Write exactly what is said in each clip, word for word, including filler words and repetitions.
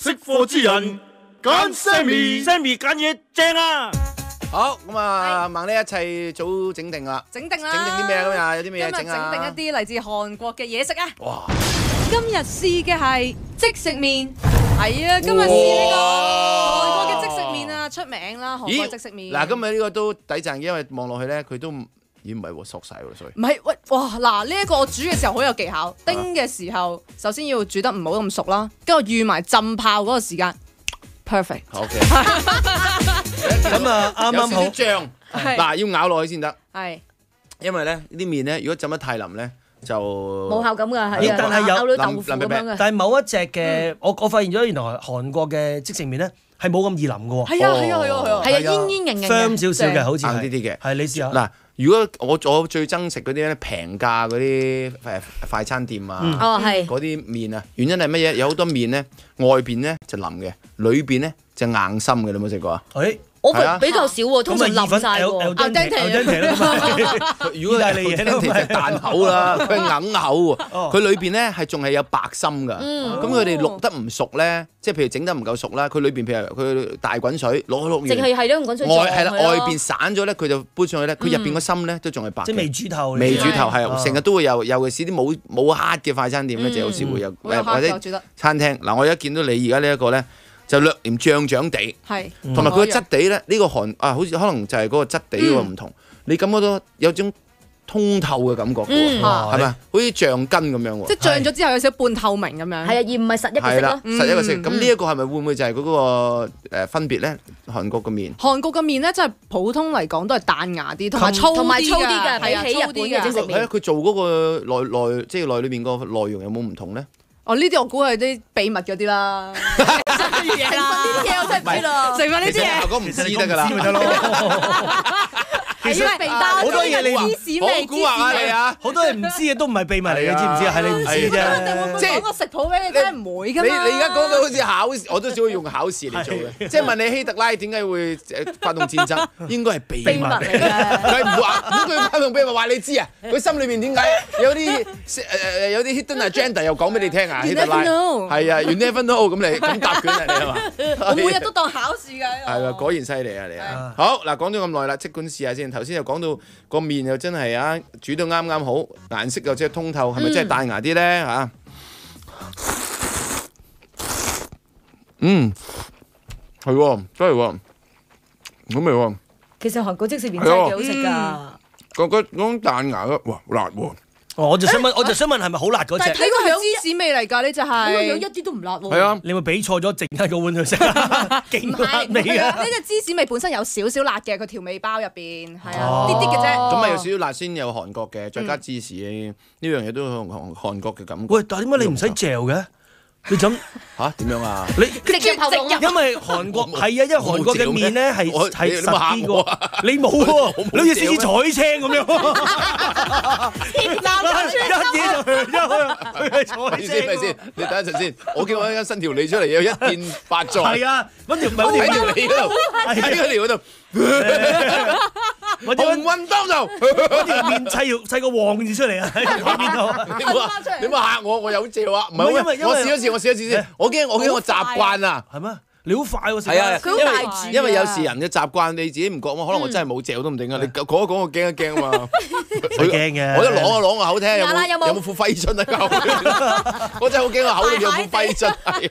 識貨之人揀 Sammy，Sammy 揀嘢正啊！ 好咁啊，盲呢一切早整定啦， 整定啦， 整定啲咩啊？今日有啲咩嘢整今日啊？ 整定一啲嚟自韓國嘅嘢食啊！ 哇！ 今日試嘅係即食麵，係啊！今日試呢個韓國嘅即食麵啊，出名啦，韓國即食麵。 嗱，今日呢個都抵賺嘅，因為望落去咧，佢都已經唔係喎，索晒喎，所以唔係喂，哇嗱！呢一個我煮嘅時候好有技巧，叮嘅時候首先要煮得唔好咁熟啦，跟住預埋浸泡嗰個時間 ，perfect。 OK。 咁啊，啱啱好有少少醬，嗱要咬落去先得。 係， 因為咧呢啲麵咧，如果浸得太腍咧，就冇口感㗎，係啊， 但係有咬到豆腐咁樣嘅。 但係某一隻嘅，我我發現咗原來韓國嘅即食麵咧係冇咁易腍嘅喎。 係啊係啊係啊係啊， 係啊，煙煙型型 ，firm 少少嘅，好似硬啲啲嘅。 係你試下。 嗱，如果我我最憎食嗰啲咧平價嗰啲誒快餐店啊， 哦係。 嗰啲麵啊，原因係乜嘢？有好多麵咧，外邊咧就腍嘅，裏邊咧就硬心嘅，你有冇食過啊？ 誒， 我係啊比較少喎，通常淋晒喎。 al dente 啦嘛。 如果意大利嘢聽其實彈口啦，佢係硬口喎， 哦佢裏邊咧係仲係有白心㗎。 嗯咁佢哋淥得唔熟咧，即係譬如整得唔夠熟啦，佢裏邊譬如佢大滾水攞淥完， 淨係係咯，滾水外係啦，外邊散咗咧，佢就搬上去咧，佢入邊個心咧都仲係白嘅。 即係未煮透。 未煮透係啊成日都會有，尤其是啲冇冇黑嘅快餐店咧，就有時會有誒或者餐廳。嗱，我而家見到你而家呢一個咧，就略嫌脹脹地， 係， 同埋佢個質地咧，呢個韓啊，好似可能就係嗰個質地嗰個唔同，你感覺到有種通透嘅感覺嘅喎，係咪啊？好似橡筋咁樣喎。 即係脹咗之後有少少半透明咁樣。 係啊，而唔係實一個色係啦， 咯。 實一個色。咁呢一個係咪會唔會就係嗰個誒分別咧？韓國嘅麵。 韓國嘅麵咧，真係普通嚟講都係彈牙啲，同埋粗同埋粗啲㗎， 㗎，比起日本嘅即食係啊， 麵。 佢做嗰個內內即係內裏邊個內容有冇唔同咧？ 哦，呢啲我估係啲秘密嗰啲啦。 成分呢啲嘢我真係唔知咯。 成分呢啲嘢。 如果唔知得㗎啦。 咪得咯。 其實係好多嘢你唔芝士味， 好蠱惑啊你啊！ 好多人唔知嘅都唔係秘密嚟嘅，知唔知啊？係你唔知啫。 即係講個食譜俾你聽，唔會㗎你嘛。 你而家講到好似考試，我都只會用考試嚟做嘅。即係問你希特拉點解會誒發動戰爭，應該係秘密秘密嚟嘅。 佢唔話，咁佢發動秘密話你知啊？佢心裏面點解有啲誒誒有啲 hidden agenda 又講俾你聽啊？希特拉係啊 ，you never know 咁你咁答卷啊你係嘛？ 我每日都當考試㗎。 係啊，果然犀利啊你啊！好嗱，講咗咁耐啦，即管試下先。頭先又講到個麵又真係啊，煮到啱啱好，顏色又即係通透，係咪真係彈牙啲咧嚇？嗯，係喎，真係喎，好味喎！ 其實韓國即食麵真係幾好食㗎。 個個嗰種彈牙嘅，哇辣喎！ 哦，我就想問，我就想問係咪好辣嗰隻？ 呢個係芝士味嚟㗎，呢就呢個樣係。 一啲都唔辣喎。 係啊， 你咪俾錯咗，剩喺個碗度食，勁辣味啊！ 呢隻芝士味本身有少少辣嘅，個調味包入邊係啊， 哦啲啲嘅啫。 咁咪有少少辣先有韓國嘅，再加芝士呢樣嘢都韓韓韓國嘅感覺。 喂，但係點解你唔使嚼嘅？你咁嚇點樣啊？ 你直入喉嚨啊！ 因為韓國係啊，因為韓國嘅麵咧係我係實你冇嚇啲我啊嘅，你冇喎，你好似獅子彩青咁樣，一嘢就去咗去去彩咪先咪青先，你等一陣先，我見我一間新條脷出嚟有一件八載， 係啊，揾條唔係喺條揾條脷嗰度，喺嗰條嗰度， 揾條鴻運當頭。 揾條面砌條砌個旺字出嚟啊！喺條面度。 你冇話你冇嚇我，我有借話，唔係唔係因為因為我試一次，我試一次先，我驚我驚我習慣啊。 係咩？你好快喎食係啊， 得。 佢好因為大注啊因為有時人嘅習慣你自己唔覺嘛，可能我真係冇嚼都唔定啊！你講一講我驚一驚啊嘛， 佢驚嘅。 我一攞啊攞個口聽有有啦有冇冇有冇副揮春喺口邊？我真係好驚個口裏面有副揮春係。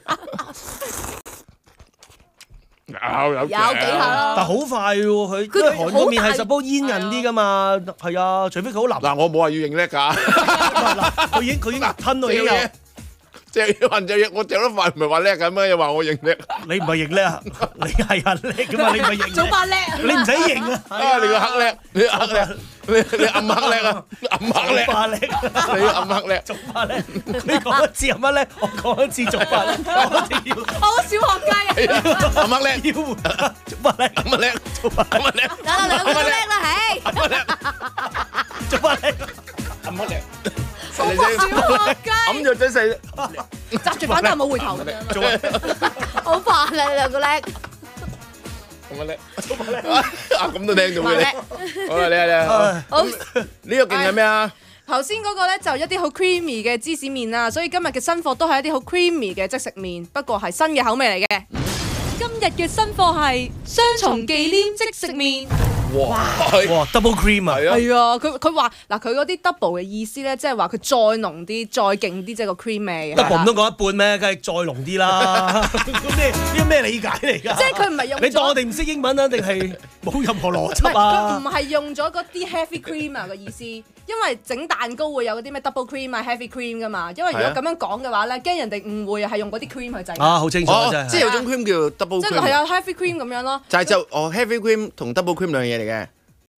有有有幾下咯。 但好快喎佢， 佢因為韓國麵係好大十煲煙韌啲噶嘛，係啊，除非佢好腍。 嗱，我冇話要認叻㗎， 嗱，佢已經佢已經吞到已經有， 隻運隻嘢，我嚼得快唔係話叻㗎咩？又話我認叻， 你唔係認叻啊，你係人叻噶嘛，你唔係認叻， 做法叻。 你唔使認啊。 啊！你個黑叻，你個黑叻，你你暗黑叻啊，暗黑叻， 法叻， 你暗黑叻， 做法叻，你講一次係乜叻？我講一次做法叻，我哋要我小學雞啊！ 暗黑叻， 要換做法叻， 暗黑叻， 做法暗黑叻， 嗱嗱兩個都叻啦，唉！ 暗黑叻， 做法叻， 暗黑叻， 小學雞， 揞咗嘴細， 擲住反彈冇回頭。 做法好煩啊！你兩個叻。 咁啊叻，啊咁都聽到嘅你，好啦你啊你啊， 好， 呢個勁係咩啊？ 頭先嗰個咧就一啲好 creamy 嘅芝士麵啦，所以今日嘅新貨都係一啲好 creamy 嘅即食麵，不過係新嘅口味嚟嘅。今日嘅新貨係雙重忌廉即食麵。 哇！ 哇 double cream 啊！ 係啊，佢佢話嗱，佢嗰啲 double 嘅意思咧，即係話佢再濃啲、再勁啲，即係個 cream 味。 double 唔通講一半咩？梗係再濃啲啦。咁咩呢個咩理解嚟㗎？ 即係佢唔係用。 你當我哋唔識英文啊？定係冇任何邏輯啊？ 佢唔係用咗嗰啲 heavy cream 啊個意思，因為整蛋糕會有嗰啲咩 double cream 啊、heavy cream 㗎嘛。因為如果咁樣講嘅話咧，驚人哋誤會係用嗰啲 cream 去整。 啊，好清楚真係。 即係有種 cream 叫 double cream。 即係係啊 heavy cream 咁樣咯。 就係就哦 heavy cream 同 double cream 兩樣嘢嚟嘅。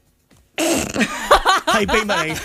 係秘密嚟嘅，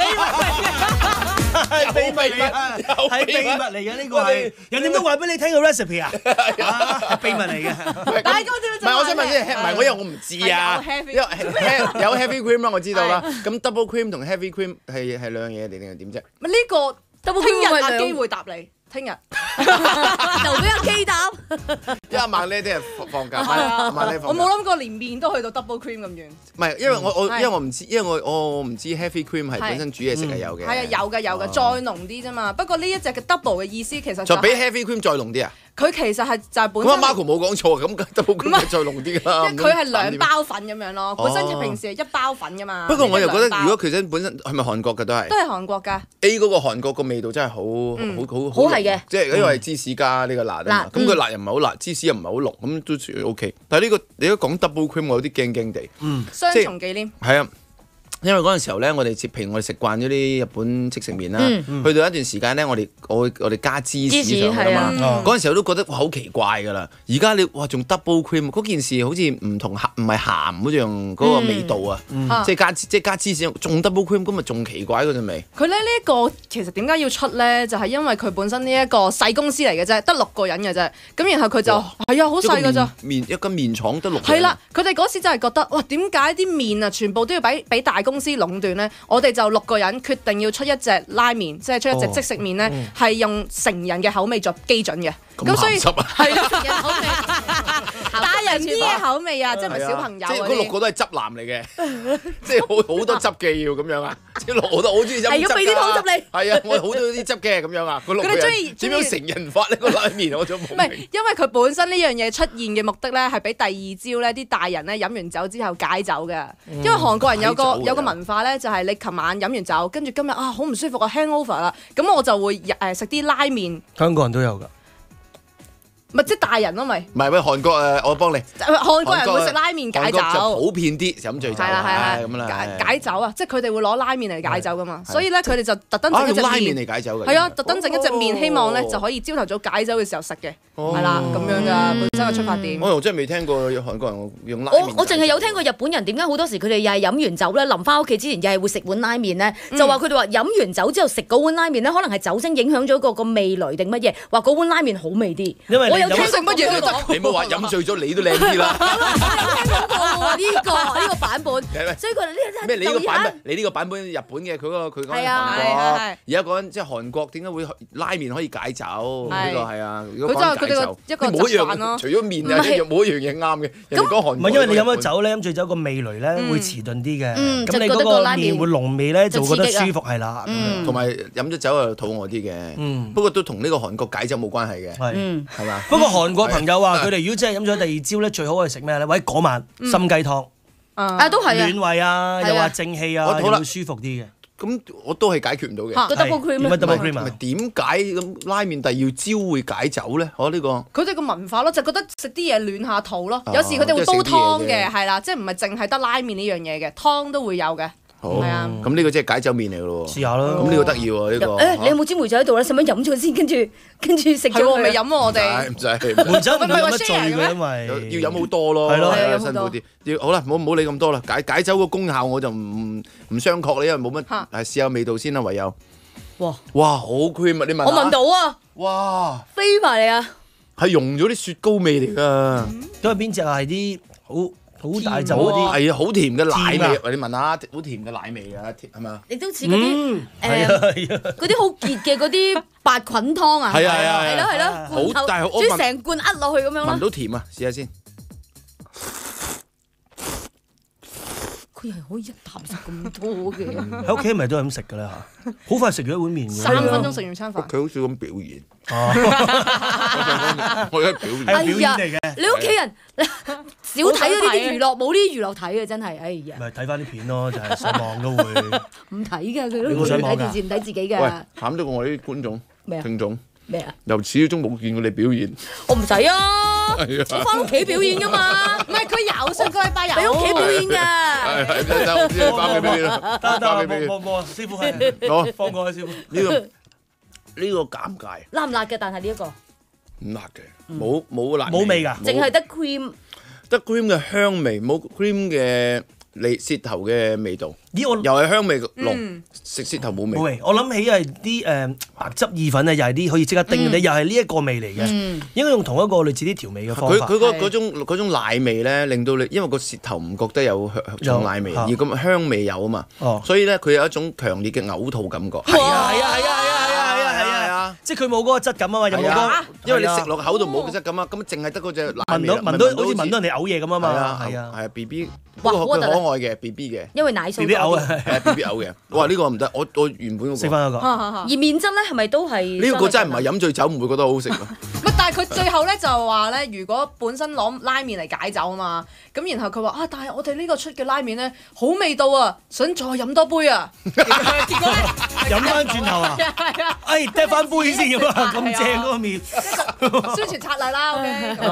係秘密嚟嘅，係秘密嚟嘅呢個係，人點都話俾你聽個 recipe 啊，係秘密嚟嘅。 大哥點唔係我想問先，唔係我因為我唔知啊，因為有 heavy cream 啦，我知道啦。咁 double cream 同 heavy cream 係係兩樣嘢嚟定係點啫？ 咪呢個 double cream 聽日有機會答你。聽日就俾阿 K 答， 因為阿孟呢聽日放假， 我孟呢放假。 我冇諗過連麵都去到 double cream 咁遠。 唔係，因為我我因為我唔知，因為我我唔知 heavy cream 係本身煮嘢食係有嘅。 係啊，有嘅有嘅，再濃啲啫嘛。不過呢一隻嘅 double 嘅意思其實就比 heavy cream 再濃啲啊！ 佢其實係就係本身。 咁阿 Marco 冇講錯，咁 double cream 係再濃啲㗎啦。 因為佢係兩包粉咁樣咯，本身佢平時係一包粉㗎嘛。 不過我又覺得，如果佢真本身係咪韓國嘅都係？ 都係韓國㗎。 A 嗰個韓國個味道真係好好好好係嘅， 即係因為芝士加呢個辣啊嘛，咁佢辣又唔係好辣，芝士又唔係好濃，咁都算 OK。但係呢個你如果講 double cream，我有啲驚驚地。 嗯， 雙重忌廉。 係啊。因為嗰陣時候咧，我哋譬如我哋食慣咗啲日本即食麵啦，去到一段時間咧，我哋我我哋加芝士上去啊嘛。嗰陣時候都覺得哇好奇怪㗎啦！而家你哇仲 double cream，嗰件事好似唔同鹹唔係鹹嗰樣嗰個味道啊！即係加即係加芝士仲 double cream，咁咪仲奇怪嗰陣味。 佢咧呢一個其實點解要出咧？就係因為佢本身呢一個細公司嚟嘅啫，得六個人嘅啫。咁然後佢就係啊好細㗎咋。 麵一間麵廠得六個人。 係啦，佢哋嗰時就係覺得哇點解啲麵啊全部都要俾俾大公司壟斷咧，我哋就六個人決定要出一隻拉麵，即係出一隻即食麵咧，係、哦、用成人嘅口味作基準嘅。咁所以係啊，成人口味，大人啲嘅口味啊，即係唔係小朋友嗰啲。即係嗰六個都係汁男嚟嘅，即係好好多汁嘅要咁樣啊！即係六個都好中意飲汁㗎。係要俾啲湯汁你。係啊，我好中意啲汁嘅咁樣啊。佢哋中意點樣成人法呢個拉麵我就冇明。唔係，因為佢本身呢樣嘢出現嘅目的咧，係俾第二朝咧啲大人咧飲完酒之後解酒嘅。因為韓國人有個有個文化咧，就係你琴晚飲完酒，跟住今日啊好唔舒服啊 hangover 啦，咁我就會誒食啲拉麵。 香港人都有㗎。 咪即係大人咯，咪唔係喂，韓國誒，我幫你。 韓國人會食拉麵解酒， 就普遍啲飲醉酒。係啦係啦， 咁啦。 解酒啊，即係佢哋會攞拉麵嚟解酒噶嘛，所以咧佢哋就特登整一隻拉麵嚟解酒嘅。 係啊，特登整一隻麵，希望咧就可以朝頭早解酒嘅時候食嘅，係啦咁樣噶本身嘅出發點。 我又真係未聽過韓國人用拉麵。 我我淨係有聽過日本人點解好多時佢哋又係飲完酒咧，臨翻屋企之前又係會食碗拉麵咧，就話佢哋話飲完酒之後食嗰碗拉麵咧，可能係酒精影響咗個個味蕾定乜嘢，話嗰碗拉麵好味啲。 因為我有聽食乜嘢？ 你冇話飲醉咗你都靚啲啦。 有聽過喎呢個呢個版本，所以佢哋呢咩？你呢個版本？你呢個版本日本嘅，佢嗰個佢講緊韓國。而家講緊即係韓國點解會拉麵可以解酒？呢個係啊。如果講解酒，你冇一樣，除咗麵啊，冇一樣嘢啱嘅。人哋講韓國。 唔係因為你飲咗酒咧，飲醉酒個味蕾咧會遲鈍啲嘅。咁你嗰個麵會濃味咧，就覺得舒服係啦。 同埋飲咗酒又肚餓啲嘅。不過都同呢個韓國解酒冇關係嘅。係係嘛？ 不過韓國朋友話佢哋如果真係飲咗第二朝咧，最好係食咩咧？或者嗰晚參雞湯啊，都係暖胃啊，又話正氣啊，又會舒服啲嘅。 咁我都係解決唔到嘅。 個 double cream 咩 double cream 啊？ 點解咁拉麵第二朝會解酒咧？我呢個佢哋個文化咯，就覺得食啲嘢暖下肚咯。有時佢哋會煲湯嘅，係啦，即係唔係淨係得拉麵呢樣嘢嘅，湯都會有嘅。 好，咁呢個即係解酒麵嚟嘅咯喎。試下啦。 咁呢個得意喎呢個。 誒，你有冇支梅酒喺度咧？使唔使飲咗先？跟住跟住食咗未飲喎我哋。 唔使。 梅酒唔係飲得醉嘅，因為要飲好多咯。 係咯， 辛苦啲。要好啦，唔好唔好理咁多啦。解解酒個功效我就唔唔相確啦，因為冇乜。係試下味道先啦，唯有。哇！哇，好 cream 啊！你聞。 我聞到啊！ 哇！ 飛埋嚟啊！ 係溶咗啲雪糕味嚟㗎。 因為邊隻係啲好？好大酒嗰啲係啊，好甜嘅奶味，你聞下，好甜嘅奶味啊，係嘛？ 你都似嗰啲誒嗰啲好結嘅嗰啲白菌湯啊， 係啊係啊， 係咯係咯， 好但係我將成罐呃落去咁樣咯。 聞到甜啊，試下先。 佢係可以一啖食咁多嘅。 喺屋企咪都係咁食㗎啦嚇，好快食咗一碗麵㗎。 三分鐘食完餐飯。 佢好少咁表演。 哦， 我而家表演。 係表演嚟嘅。 你屋企人少睇咗呢啲娛樂，冇呢啲娛樂睇嘅真係，哎呀！ 咪睇翻啲片咯，就係上網都會。 唔睇㗎，佢都唔睇電視，唔睇自己㗎。 喂，慘咗過我啲觀眾、聽眾。 咩啊？ 由始至終冇見過你表演。 我唔使啊，我翻屋企表演㗎嘛。 唔係佢有上個禮拜有喺屋企表演㗎。 係係得得，我知你翻去表演啦。 得得，冇冇冇，師傅係攞放過去師傅。 呢個呢個尷尬。 辣唔辣嘅？但係呢一個唔辣嘅，冇冇辣。 冇味㗎， 淨係得 cream。 得 cream 嘅香味，冇 cream 嘅你舌頭嘅味道。 咦我又係香味濃，食舌頭冇味。 冇味，我諗起係啲誒白汁意粉咧，又係啲可以即刻叮嘅，又係呢一個味嚟嘅。應該用同一個類似啲調味嘅方法。 佢佢嗰嗰種嗰種奶味咧，令到你因為個舌頭唔覺得有重奶味，而咁香味有啊嘛。所以咧佢有一種強烈嘅嘔吐感覺。 係啊係啊係啊係啊係啊係啊！即係佢冇嗰個質感啊嘛，有冇嗰？ 因為你食落口度冇個質感啊，咁淨係得嗰隻奶味。 聞到聞到好似聞到人哋嘔嘢咁啊嘛。係啊係啊係啊 B B， 不過佢可愛嘅 B B 嘅。 因為奶素。 B B 嘔啊 ！B B 嘔嘅。哇！呢個唔得，我我原本嗰個。 食翻嗰個。 而麵質咧係咪都係？ 呢個真係唔係飲醉酒唔會覺得好好食咯。 唔但係佢最後咧就話咧，如果本身攞拉麵嚟解酒啊嘛，咁然後佢話啊，但係我哋呢個出嘅拉麵咧好味道啊，想再飲多杯啊。結果咧飲翻轉頭啊！ 係啊， 哎，掟翻杯先咁啊！咁正嗰個麵。 宣傳策略啦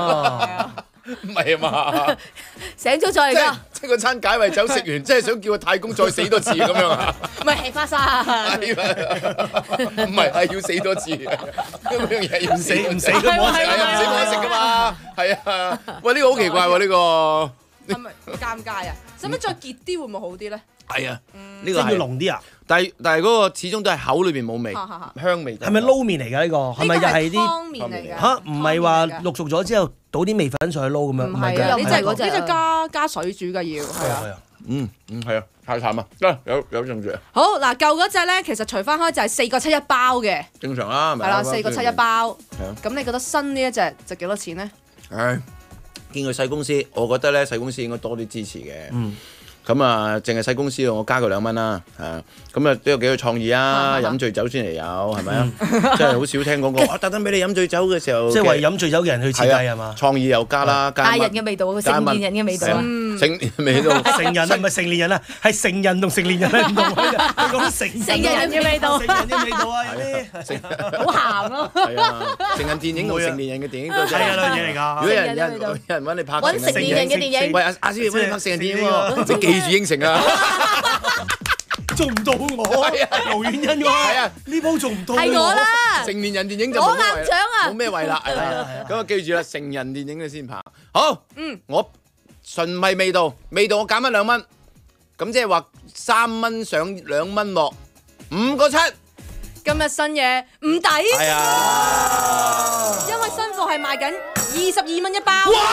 ，OK。 唔係啊嘛， 醒咗再嚟㗎。 即係個餐解胃酒食完，即係想叫個太公再死多次咁樣啊？ 唔係係花生。 唔係係要死多次，咁樣嘢要死唔死都冇得食，係啊，唔死冇得食㗎嘛，係啊。喂，呢個好奇怪喎，呢個。 係咪尷尬啊？使唔使再結啲會唔會好啲咧？ 係啊，呢個要濃啲啊！ 但係但係嗰個始終都係口裏邊冇味，香味。 係咪撈麵嚟㗎呢個？係咪又係啲湯麵嚟㗎？ 嚇，唔係話淥熟咗之後倒啲味粉上去撈咁樣？ 唔係啊，呢隻嗰隻呢隻加加水煮嘅要。 係啊係啊。 嗯嗯係啊，太慘啊！得有有興趣啊。 好嗱，舊嗰隻咧，其實除翻開就係四個七一包嘅。 正常啦，係咪？ 係啦，四個七一包。 係啊。 咁你覺得新呢一隻值幾多錢咧？ 唉，見佢細公司，我覺得咧細公司應該多啲支持嘅。 嗯。 咁啊，淨係細公司我加佢兩蚊啦，係咁啊都有幾個創意啊！飲醉酒先嚟有，係咪啊？真係好少聽講過，我特登俾你飲醉酒嘅時候， 即係為飲醉酒嘅人去設計係嘛？ 創意又加啦，加大人嘅味道，成年人嘅味道， 成年味道， 成人啊唔係成年人啊，係成人同成年人係唔同嘅，佢講成成人嘅味道， 成人嘅味道啊，有啲好鹹咯。 係啊，成人電影同成年人嘅電影都係係啊兩樣嘢嚟㗎。 如果有人有人有人揾你拍揾成年人嘅電影， 喂阿阿師揾你拍成人電影喎，你記住應承啊！ 做唔到我，盧遠欣喎，係啊，呢鋪做唔到， 係我啦。 成年人電影就攞硬獎啊， 冇咩位啦，係啦，咁啊記住啦，成人電影你先拍。好，嗯，我純係味道，味道我減翻兩蚊，咁即係話三蚊上兩蚊落，五個七。 今日新嘢唔抵， 係啊， 因為新貨係賣緊二十二蚊一包。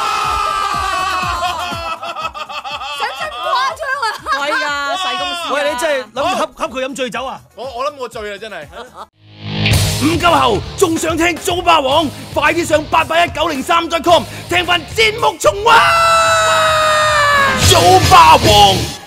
貴㗎細公司。 喂，你真係諗住恰恰佢飲醉酒啊？ 我我諗我醉啦，真係。 唔夠喉，仲想聽早霸王？快啲上八八一九零三 dot com 聽翻節目重溫。早霸王。